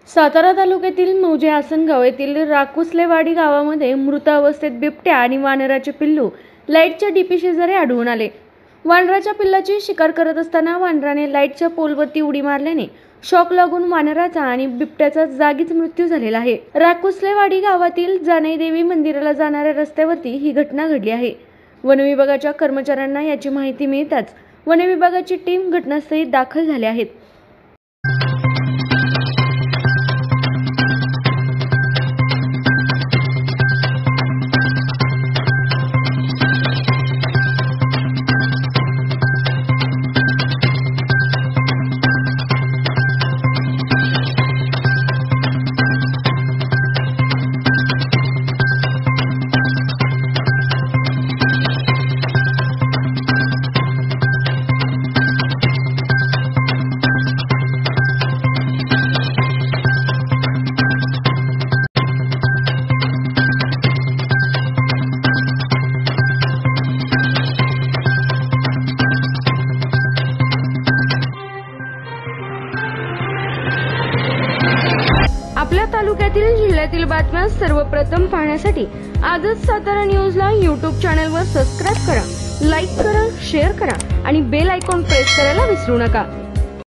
सातारा तालुक्यातील मौजे आसनगाव येथील राकुसलेवाडी गावामध्ये मृत अवस्थेत बिबट्या आणि वानराचे पिल्लू लाईटच्या डीपी शेजारी आढळून आले। वानराच्या पिल्लाची शिकार करत असताना वानराने लाईटच्या पोलवरती उडी मारल्याने शॉक लागून वानराचा आणि बिबट्याचा जागीच मृत्यू झालेला आहे। राकुसलेवाडी गावातील जानाईदेवी मंदिराला जाणाऱ्या रस्त्यावरती ही घटना घडली आहे। वनविभागाच्या कर्मचाऱ्यांना याची माहिती मिळताच वनविभागाची टीम घटनास्थळी दाखल झाली आहे। आपल्या तालुक्यातील जिल्ह्यातील बातम्या सर्वप्रथम पाहण्यासाठी आजच सातारा न्यूजला YouTube चॅनलवर सबस्क्राइब करा, लाईक करा, शेअर करा आणि बेल आयकॉन प्रेस करायला विसरू नका।